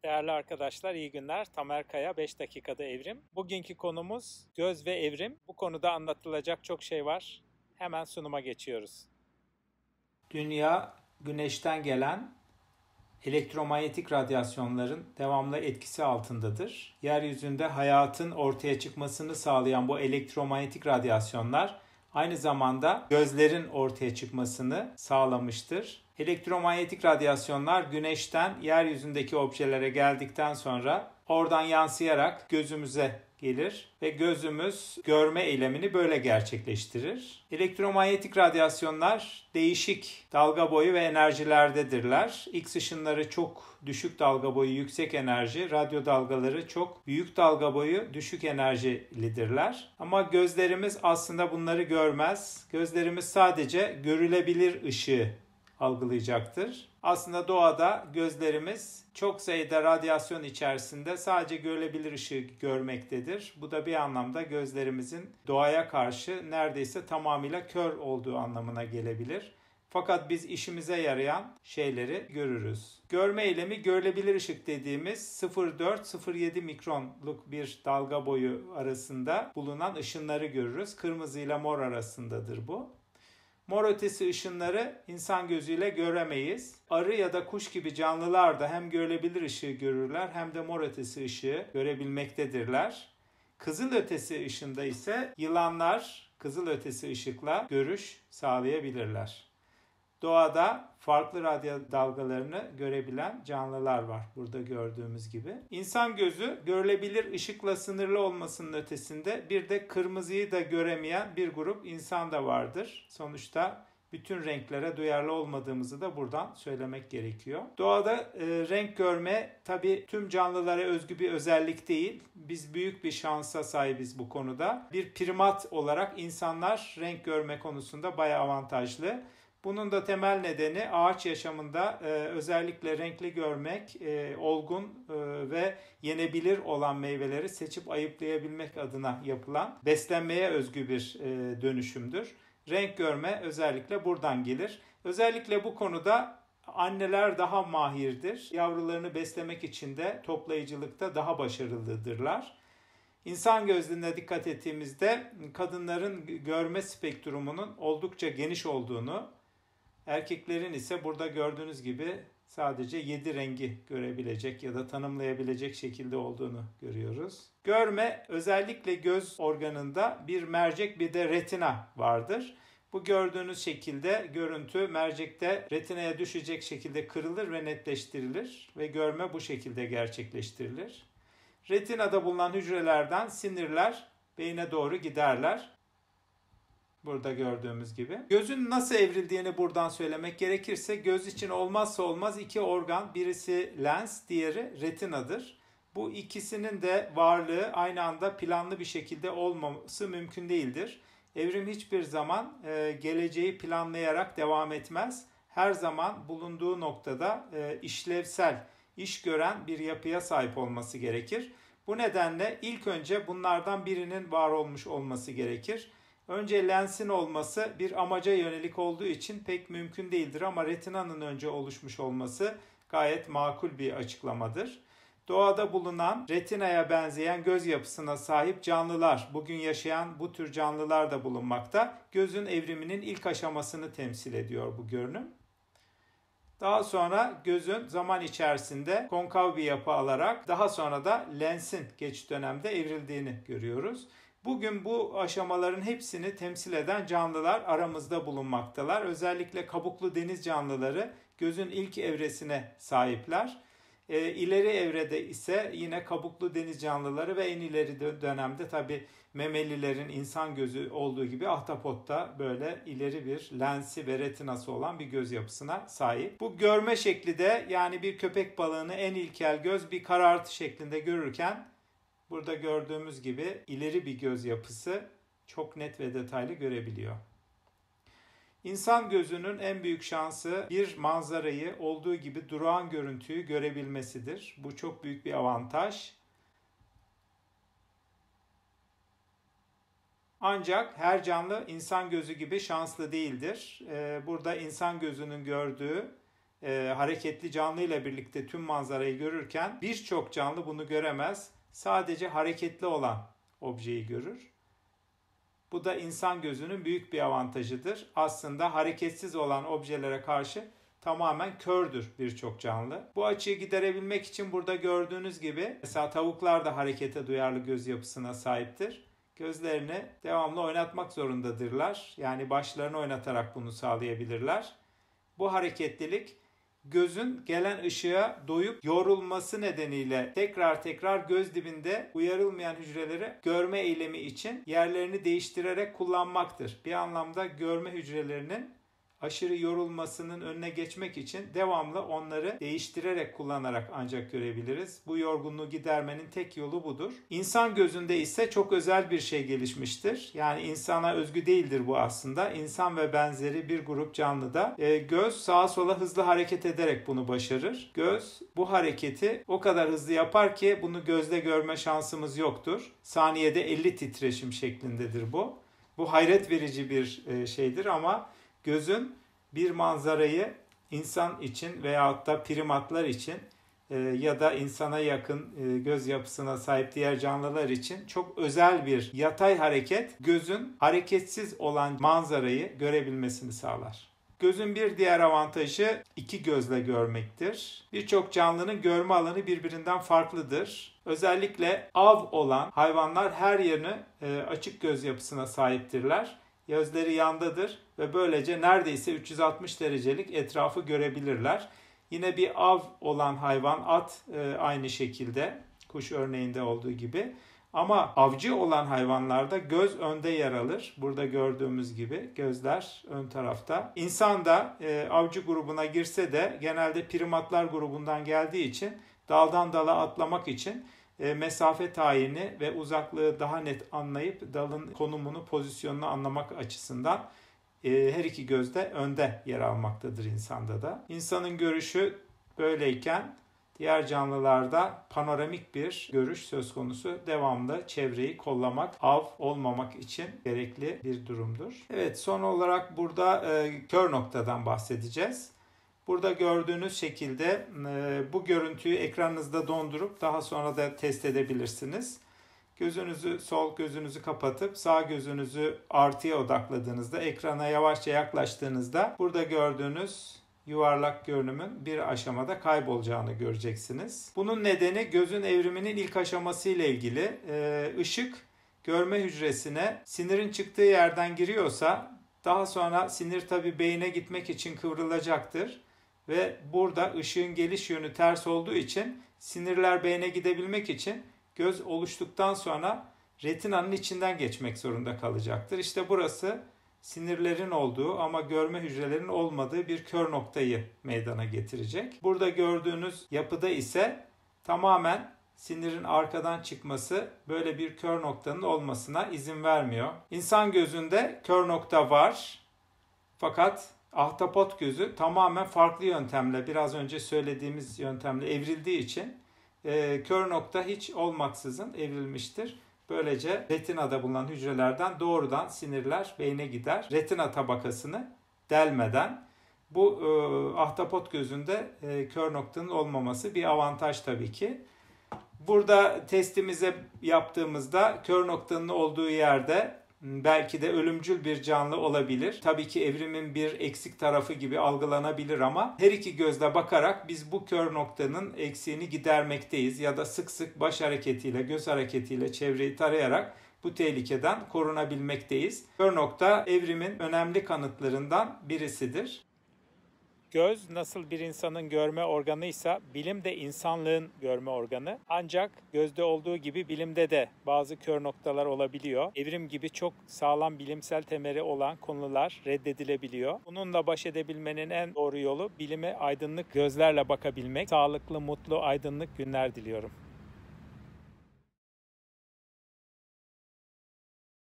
Değerli arkadaşlar, iyi günler. Tamer Kaya, 5 dakikada evrim. Bugünkü konumuz göz ve evrim. Bu konuda anlatılacak çok şey var. Hemen sunuma geçiyoruz. Dünya, güneşten gelen elektromanyetik radyasyonların devamlı etkisi altındadır. Yeryüzünde hayatın ortaya çıkmasını sağlayan bu elektromanyetik radyasyonlar aynı zamanda gözlerin ortaya çıkmasını sağlamıştır. Elektromanyetik radyasyonlar güneşten yeryüzündeki objelere geldikten sonra oradan yansıyarak gözümüze gelir ve gözümüz görme eylemini böyle gerçekleştirir. Elektromanyetik radyasyonlar değişik dalga boyu ve enerjilerdedirler. X ışınları çok düşük dalga boyu, yüksek enerji, radyo dalgaları çok büyük dalga boyu, düşük enerjilidirler. Ama gözlerimiz aslında bunları görmez. Gözlerimiz sadece görülebilir ışığı algılayacaktır. Aslında doğada gözlerimiz çok sayıda radyasyon içerisinde sadece görülebilir ışığı görmektedir. Bu da bir anlamda gözlerimizin doğaya karşı neredeyse tamamıyla kör olduğu anlamına gelebilir. Fakat biz işimize yarayan şeyleri görürüz. Görme eylemi görülebilir ışık dediğimiz 0,4-0,7 mikronluk bir dalga boyu arasında bulunan ışınları görürüz. Kırmızı ile mor arasındadır bu. Mor ötesi ışınları insan gözüyle göremeyiz. Arı ya da kuş gibi canlılar da hem görülebilir ışığı görürler hem de mor ötesi ışığı görebilmektedirler. Kızıl ötesi ışında ise yılanlar kızıl ötesi ışıkla görüş sağlayabilirler. Doğada farklı radyo dalgalarını görebilen canlılar var burada gördüğümüz gibi. İnsan gözü görülebilir ışıkla sınırlı olmasının ötesinde bir de kırmızıyı da göremeyen bir grup insan da vardır. Sonuçta bütün renklere duyarlı olmadığımızı da buradan söylemek gerekiyor. Doğada renk görme tabii tüm canlılara özgü bir özellik değil. Biz büyük bir şansa sahibiz bu konuda. Bir primat olarak insanlar renk görme konusunda bayağı avantajlı. Bunun da temel nedeni ağaç yaşamında özellikle renkli görmek, olgun ve yenebilir olan meyveleri seçip ayıklayabilmek adına yapılan beslenmeye özgü bir dönüşümdür. Renk görme özellikle buradan gelir. Özellikle bu konuda anneler daha mahirdir. Yavrularını beslemek için de toplayıcılıkta daha başarılıdırlar. İnsan gözlüğüne dikkat ettiğimizde kadınların görme spektrumunun oldukça geniş olduğunu, erkeklerin ise burada gördüğünüz gibi sadece 7 rengi görebilecek ya da tanımlayabilecek şekilde olduğunu görüyoruz. Görme özellikle göz organında bir mercek bir de retina vardır. Bu gördüğünüz şekilde görüntü mercekte retinaya düşecek şekilde kırılır ve netleştirilir ve görme bu şekilde gerçekleştirilir. Retinada bulunan hücrelerden sinirler beyne doğru giderler. Burada gördüğümüz gibi. Gözün nasıl evrildiğini buradan söylemek gerekirse göz için olmazsa olmaz iki organ. Birisi lens, diğeri retinadır. Bu ikisinin de varlığı aynı anda planlı bir şekilde olmaması mümkün değildir. Evrim hiçbir zaman geleceği planlayarak devam etmez. Her zaman bulunduğu noktada işlevsel, iş gören bir yapıya sahip olması gerekir. Bu nedenle ilk önce bunlardan birinin var olmuş olması gerekir. Önce lensin olması bir amaca yönelik olduğu için pek mümkün değildir ama retinanın önce oluşmuş olması gayet makul bir açıklamadır. Doğada bulunan retinaya benzeyen göz yapısına sahip canlılar, bugün yaşayan bu tür canlılar da bulunmakta. Gözün evriminin ilk aşamasını temsil ediyor bu görünüm. Daha sonra gözün zaman içerisinde konkav bir yapı alarak daha sonra da lensin geç dönemde evrildiğini görüyoruz. Bugün bu aşamaların hepsini temsil eden canlılar aramızda bulunmaktalar. Özellikle kabuklu deniz canlıları gözün ilk evresine sahipler. İleri evrede ise yine kabuklu deniz canlıları ve en ileri dönemde tabii memelilerin insan gözü olduğu gibi ahtapotta böyle ileri bir lensi ve retinası olan bir göz yapısına sahip. Bu görme şekli de yani bir köpek balığını en ilkel göz bir karartı şeklinde görürken burada gördüğümüz gibi ileri bir göz yapısı çok net ve detaylı görebiliyor. İnsan gözünün en büyük şansı bir manzarayı olduğu gibi durağan görüntüyü görebilmesidir. Bu çok büyük bir avantaj. Ancak her canlı insan gözü gibi şanslı değildir. Burada insan gözünün gördüğü hareketli canlı ile birlikte tüm manzarayı görürken birçok canlı bunu göremez. Sadece hareketli olan objeyi görür. Bu da insan gözünün büyük bir avantajıdır. Aslında hareketsiz olan objelere karşı tamamen kördür birçok canlı. Bu açıyı giderebilmek için burada gördüğünüz gibi mesela tavuklar da harekete duyarlı göz yapısına sahiptir. Gözlerini devamlı oynatmak zorundadırlar. Yani başlarını oynatarak bunu sağlayabilirler. Bu hareketlilik gözün gelen ışığa doyup yorulması nedeniyle tekrar tekrar göz dibinde uyarılmayan hücreleri görme eylemi için yerlerini değiştirerek kullanmaktır. Bir anlamda görme hücrelerinin aşırı yorulmasının önüne geçmek için devamlı onları değiştirerek kullanarak ancak görebiliriz. Bu yorgunluğu gidermenin tek yolu budur. İnsan gözünde ise çok özel bir şey gelişmiştir. Yani insana özgü değildir bu aslında. İnsan ve benzeri bir grup canlıda göz sağa sola hızlı hareket ederek bunu başarır. Göz bu hareketi o kadar hızlı yapar ki bunu gözle görme şansımız yoktur. Saniyede 50 titreşim şeklindedir bu. Bu hayret verici bir şeydir ama gözün bir manzarayı insan için veyahut da primatlar için ya da insana yakın göz yapısına sahip diğer canlılar için çok özel bir yatay hareket gözün hareketsiz olan manzarayı görebilmesini sağlar. Gözün bir diğer avantajı iki gözle görmektir. Birçok canlının görme alanı birbirinden farklıdır. Özellikle av olan hayvanlar her yerini açık göz yapısına sahiptirler. Gözleri yandadır ve böylece neredeyse 360 derecelik etrafı görebilirler. Yine bir av olan hayvan, at aynı şekilde, kuş örneğinde olduğu gibi. Ama avcı olan hayvanlarda göz önde yer alır. Burada gördüğümüz gibi gözler ön tarafta. İnsan da avcı grubuna girse de genelde primatlar grubundan geldiği için daldan dala atlamak için mesafe tayini ve uzaklığı daha net anlayıp dalın konumunu, pozisyonunu anlamak açısından her iki gözde önde yer almaktadır insanda da. İnsanın görüşü böyleyken diğer canlılarda panoramik bir görüş söz konusu. Devamlı çevreyi kollamak, av olmamak için gerekli bir durumdur. Evet, son olarak burada kör noktadan bahsedeceğiz. Burada gördüğünüz şekilde bu görüntüyü ekranınızda dondurup daha sonra da test edebilirsiniz. Sol gözünüzü kapatıp sağ gözünüzü artıya odakladığınızda, ekrana yavaşça yaklaştığınızda burada gördüğünüz yuvarlak görünümün bir aşamada kaybolacağını göreceksiniz. Bunun nedeni gözün evriminin ilk aşaması ile ilgili. Işık görme hücresine sinirin çıktığı yerden giriyorsa daha sonra sinir tabii beyne gitmek için kıvrılacaktır. Ve burada ışığın geliş yönü ters olduğu için sinirler beyne gidebilmek için göz oluştuktan sonra retinanın içinden geçmek zorunda kalacaktır. İşte burası sinirlerin olduğu ama görme hücrelerinin olmadığı bir kör noktayı meydana getirecek. Burada gördüğünüz yapıda ise tamamen sinirin arkadan çıkması böyle bir kör noktanın olmasına izin vermiyor. İnsan gözünde kör nokta var fakat ahtapot gözü tamamen farklı yöntemle, biraz önce söylediğimiz yöntemle evrildiği için kör nokta hiç olmaksızın evrilmiştir. Böylece retinada bulunan hücrelerden doğrudan sinirler beyne gider. Retina tabakasını delmeden. Bu ahtapot gözünde kör noktanın olmaması bir avantaj tabii ki. Burada testimize yaptığımızda kör noktanın olduğu yerde belki de ölümcül bir canlı olabilir. Tabii ki evrimin bir eksik tarafı gibi algılanabilir ama her iki gözle bakarak biz bu kör noktanın eksiğini gidermekteyiz ya da sık sık baş hareketiyle, göz hareketiyle çevreyi tarayarak bu tehlikeden korunabilmekteyiz. Kör nokta evrimin önemli kanıtlarından birisidir. Göz nasıl bir insanın görme organıysa bilim de insanlığın görme organı. Ancak gözde olduğu gibi bilimde de bazı kör noktalar olabiliyor. Evrim gibi çok sağlam bilimsel temeli olan konular reddedilebiliyor. Bununla baş edebilmenin en doğru yolu bilime aydınlık gözlerle bakabilmek. Sağlıklı, mutlu, aydınlık günler diliyorum.